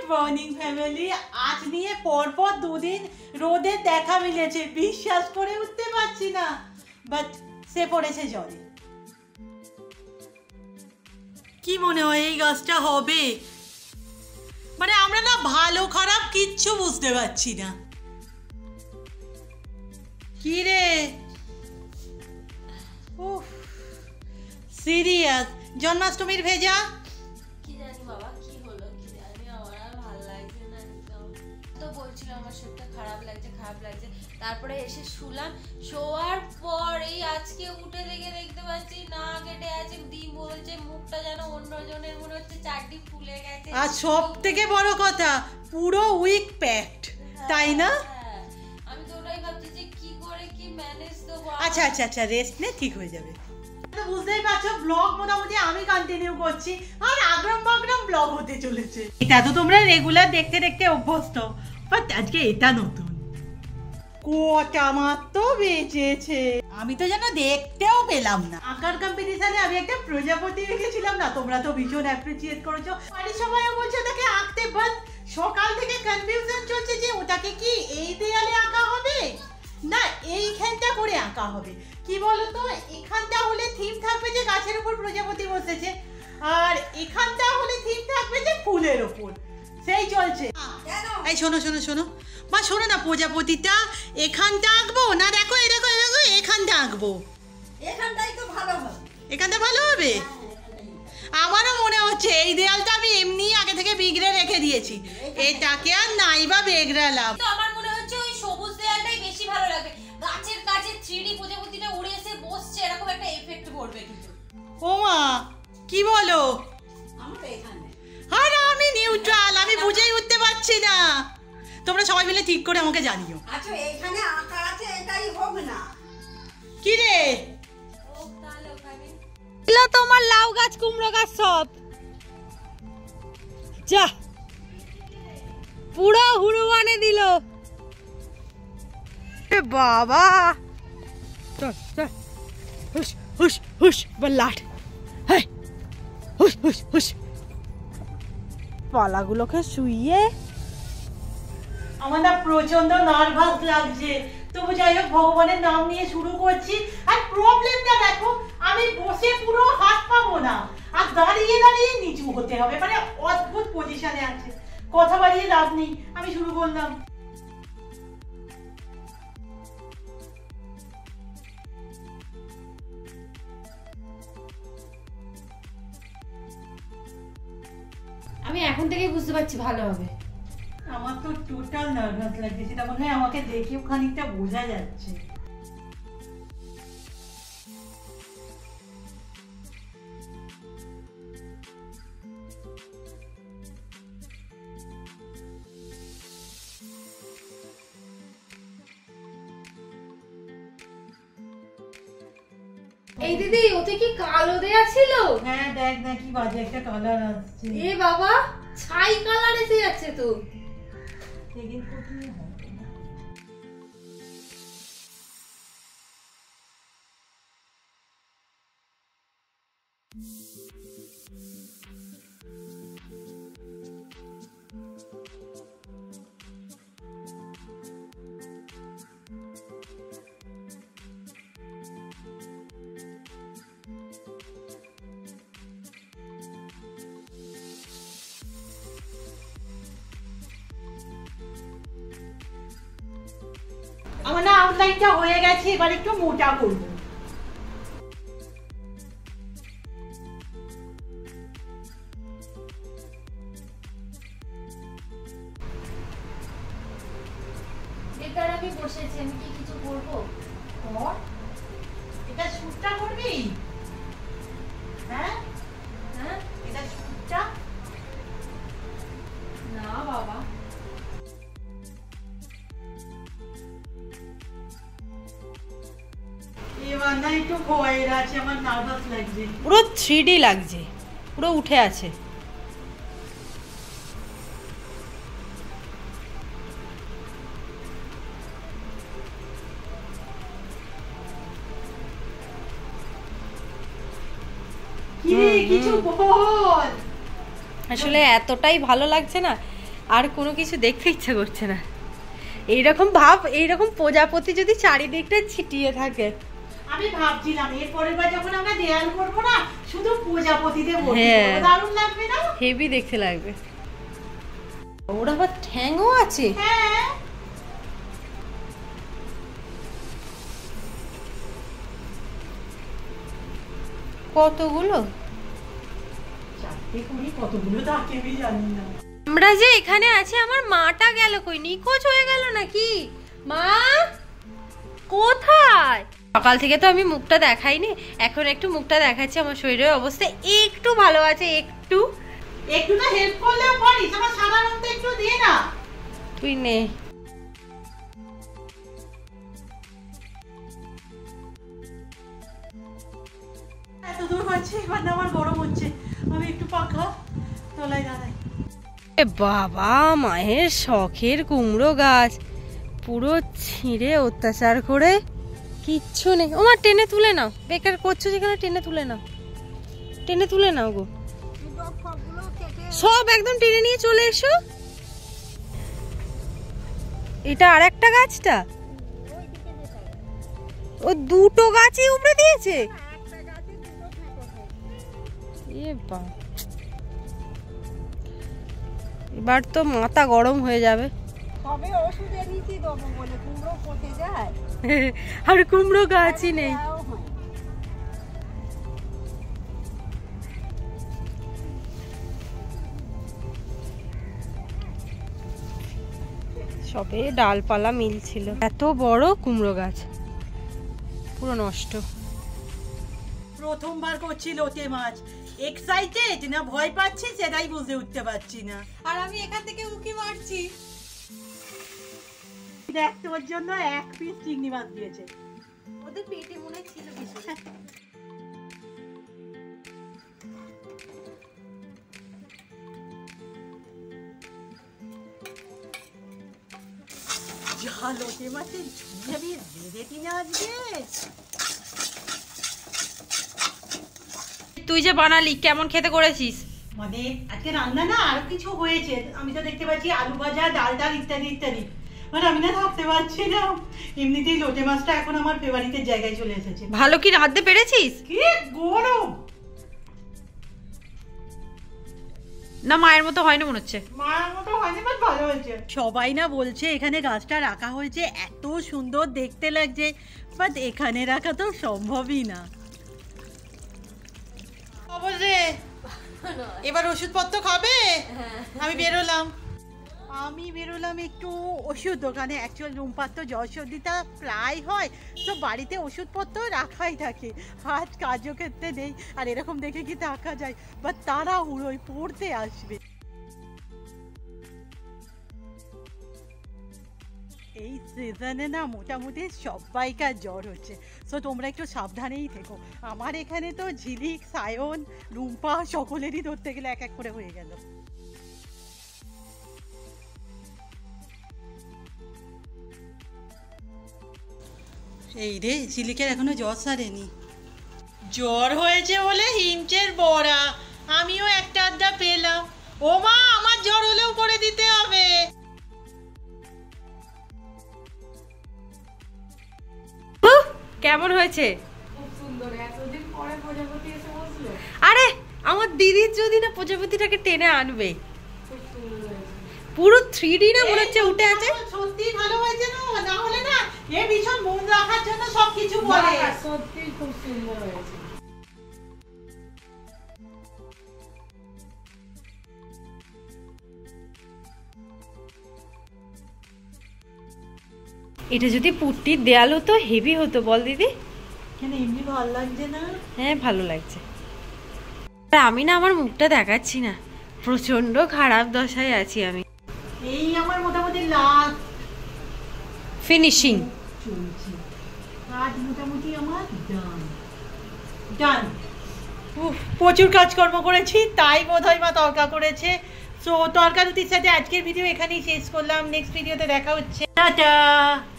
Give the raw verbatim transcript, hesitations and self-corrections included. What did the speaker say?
Morning family, আজ নিয়ে পরপর দুদিন রোদের দেখা মিলেছে, বিশ্বাস করে উঠতে পারছি না, বাট সে পড়েছে জলে। কি মনে হয় এই গাছটা হবে? মানে আমরা না ভালো খারাপ কিচ্ছু বুঝতে পারছি না। কি রে, উফ সিরিয়াস। জন্মাষ্টমীর ভেজা কি জানি বাবা কি হলো, কি জানি আমার আর ভালো লাগছে না। তো বলছিল আমার শরীরটা খারাপ লাগছে খারাপ লাগছে তারপরে এসে শুলাম, শোয়ার পর এই আজকে উঠে দেখে দেখতে পাচ্ছি না কেটে আছে, দি বলছে মুখটা যেন অন্যজনের মনে হচ্ছে চারটি ফুলে গেছে। আর সব থেকে বড় কথা পুরো উইক প্যাকড, তাই না? আমি তো ওটাই ভাবছি যে কি করে কি ম্যানেজ দেবো। আচ্ছা আচ্ছা আচ্ছা রেস্ট নে, ঠিক হয়ে যাবে। বুঝতেই পারছো ব্লগ মোটামুটি আমি কন্টিনিউ করছি, আর আগ্রাম বাগ্রাম ব্লগ হতে চলেছে। এটা তো তোমরা রেগুলার দেখতে দেখতে অভ্যস্ত, বাট আজকে এটা নতুন। কটা মাত্র বেঁচেছে, আমি তো যেন দেখতেও পেলাম না। আঁকার কম্পিটিশনে আমি একটা প্রজাপতি রেখেছিলাম না, তোমরা তো ভীষণ অ্যাপ্রিসিয়েট করেছো। বাড়ির সবাই বলছে ওটাকে আঁকতে, বাট সকাল থেকে কনফিউশন চলছে যে ওটাকে কি এই দেয়ালে আঁকা হবে না এইখানটা করে আঁকা হবে। কি বলতো, এখানটা হলে থিম থাকবে যে গাছের উপর প্রজাপতি বসেছে, আর এখানটা হলে থিম থাকবে যে ফুলের উপর, সেই চলছে। এই শোনো শোনো শোনো মা, শোনো না, প্রজাপতিটা এখানটা আঁকবো না, দেখো এই দেখো এই দেখো এখানটা আঁকবো, এখানটাই তো ভালো হবে। এখানটা ভালো হবে। আমারও মনে হচ্ছে এই দেয়ালটা আমি এমনি আগে থেকে বিগড়ে রেখে দিয়েছি, এটাকে আর নাই বা বেগড়ালাম। আমার মনে হচ্ছে ওই সবুজ দেয়ালটাই বেশি ভালো লাগবে, গাছের কাছে থ্রি ডি প্রজাপতিটা উড়ে এসে বসছে এরকম একটা এফেক্ট পড়বে। কিন্তু ও মা কি বলো? আমরা এখানে আর আমি নিউট্রাল, আমি বুঝেই উঠতে পারছি না। তোমরা সবাই মিলে ঠিক করে আমাকে জানিও। আচ্ছা এখানে আঁকা আছে, এটাই হোক না। কি রে ও তাহলে ওখানে ছিল তোমার লাউ গাছ কুমড়ো গাছ সব, যা পুরো হুড়ু বানে দিল বাবা। চল চল হুশ হুশ হুশ বল্লাট, হ্যাঁ হুশ হুশ হুশ। পালাগুলোকে শুইয়ে আমার না প্রচন্ড নার্ভাস লাগছে, তবু যাই হোক ভগবানের নাম নিয়ে শুরু করছি। আর প্রবলেমটা দেখো, আমি বসে পুরো হাত পাবো না, আর দাঁড়িয়ে দাঁড়িয়ে নিচু হতে হবে, মানে অদ্ভুত পজিশনে আছে। কথা বাড়িয়ে লাভ নেই, আমি শুরু করলাম। আমি এখন থেকেই বুঝতে পারছি ভালো হবে। আমার তো টোটাল নার্ভাস লাগছে, সেটা মনে হয় আমাকে দেখেও খানিকটা বোঝা যাচ্ছে। এই দিদি ওতে কি কালো দেয়া ছিল? হ্যাঁ দেখ না কি বাজে একটা কালার আসছে। এ বাবা ছাই কালার এসে যাচ্ছে তো। আমার না আউটলাইনটা হয়ে গেছে, এবার একটু মোটা করব। এটার আমি বসেছি, আমি কি কিছু করব? কর, এটা শুটটা করবি? হ্যাঁ হ্যাঁ এটা শুটটা না বাবা, এবার না একটু ভয়ের আছে, আমার নার্ভাস লাগছে। পুরো থ্রি ডি লাগছে, পুরো উঠে আছে। কি কিছু বল। আসলে এতটাই ভালো লাগছে না, আর কোনো কিছু দেখতে ইচ্ছা করছে না। এইরকম ভাব, এইরকম প্রজাপতি যদি চারিদিকটা ছিটিয়ে থাকে। আমি ভাবছিলাম এর পরের বার যখন আমরা দেয়াল করবো না, শুধু প্রজাপতিতে ভর্তি হ্যাঁ। করবো, দারুণ লাগবে না? হেভি দেখতে লাগবে। ওর আবার ঠ্যাংও আছে। হ্যাঁ, কতগুলো? চারটে কুড়ি কতগুলো থাকে আমি জানি না। আমরা যে এখানে আছি, আমার মাটা গেল কই? নিখোঁজ হয়ে গেল নাকি? মা কোথায়? সকাল থেকে তো আমি মুখটা দেখাইনি, এখন একটু মুখটা দেখাচ্ছি। আমার শরীরের অবস্থা একটু ভালো আছে, একটু। একটু তো হেল্প করলেও পারিস, আমার সাধারণত একটু দিয়ে না। তুই নে। এত দূর হচ্ছে, এবার না আমার গরম হচ্ছে, আমি একটু পাখা তলায় দাঁড়াই। এ বাবা, মায়ের শখের কুমড়ো গাছ পুরো ছিঁড়ে অত্যাচার করে কিচ্ছু নেই। ও মা, টেনে তুলে নাও, বেকার করছো যেখানে, টেনে তুলে নাও, টেনে তুলে নাও গো। সব একদম টেনে নিয়ে চলে এসো। এটা আর একটা গাছটা, ও দুটো গাছই উপড়ে দিয়েছে। এ বা, এবার তো মাথা গরম হয়ে যাবে। কবে ওষুধ এনেছি দেবো বলে কুমড়ো পচে যায়, আর কুমড়ো গাছই নেই। তাও হয়। সবে ডালপালা মিলছিল, এত বড় কুমড়ো গাছ পুরো নষ্ট। প্রথমবার করছি লোটে মাছ, এক্সাইটেড না ভয় পাচ্ছি সেটাই বুঝে উঠতে পারছি না। আর আমি এখান থেকে উকি মারছি। দেখ, তোর জন্য এক পিস চিংড়ি মাছ দিয়েছে। ওদের পেটে মনে ছিল কিছু। যা লোটে মাছের ঝুড়ি আমি রেঁধেছি না আজকে। তুই যে বানালি, কেমন খেতে করেছিস? মানে আজকে রান্না না আরো কিছু হয়েছে, আমি তো দেখতে পাচ্ছি আলু ভাজা, ডাল ডাল ইত্যাদি ইত্যাদি। মানে আমি না থাকতে পারছি না, এমনিতেই লোটে মাছটা এখন আমার ফেভারিটের জায়গায় চলে এসেছে। ভালো কি রাঁধতে পেরেছিস? কি গরম! না মায়ের মতো হয়নি মনে হচ্ছে। মায়ের মতো হয়নি, বাট ভালো হয়েছে। সবাই না বলছে এখানে গাছটা রাখা হয়েছে, এত সুন্দর দেখতে লাগছে, বাট এখানে রাখা তো সম্ভবই না। অবশ্যই এবার ওষুধপত্র খাবে? আমি বেরোলাম আমি বেরোলাম একটু ওষুধ দোকানে। অ্যাকচুয়াল রুমপার তো জ্বর সর্দিটা প্রায় হয়, তো বাড়িতে ওষুধপত্র রাখাই থাকে, আজ কাজও ক্ষেত্রে নেই। আর এরকম দেখে কি থাকা যায়? বা তারা উড়োই পড়তে আসবে। এই সিজনে না মোটামুটি সবাইকার জ্বর হচ্ছে, সো তোমরা একটু সাবধানেই থেকো। আমার এখানে তো ঝিলিক, সায়ন, রুম্পা সকলেরই ধরতে গেলে এক এক করে হয়ে গেল। এই রে, ঝিলিকের এখনো জ্বর সারেনি। জ্বর হয়েছে বলে হিমচের বড়া, আমিও একটা আড্ডা পেলাম। ও মা, আমার জ্বর হলেও করে দিতে হবে। কেমন হয়েছে? আরে আমার দিদির যদি না প্রজাপতিটাকে টেনে আনবে, পুরো থ্রি ডি না মনে হচ্ছে উঠে আছে। সত্যি ভালো হয়েছে না? না হলে না এ ভীষণ মন রাখার জন্য সবকিছু বলে। সত্যি খুব সুন্দর হয়েছে। এটা যদি পুট্টির দেয়াল হতো হেভি হতো, বল দিদি? কেন এমনি ভালো লাগছে না? হ্যাঁ ভালো লাগছে। আমি না আমার মুখটা দেখাচ্ছি না, প্রচন্ড খারাপ দশায় আছি আমি। এই আমার মোটামুটি লাস্ট ফিনিশিং চলছে, কাজ মোটামুটি আমার ডান ডান। প্রচুর কাজকর্ম করেছি, তাই বোধহয় মা তরকা করেছে। সো তরকা রুটির সাথে আজকের ভিডিও এখানেই শেষ করলাম। নেক্সট ভিডিওতে দেখা হচ্ছে। টাটা।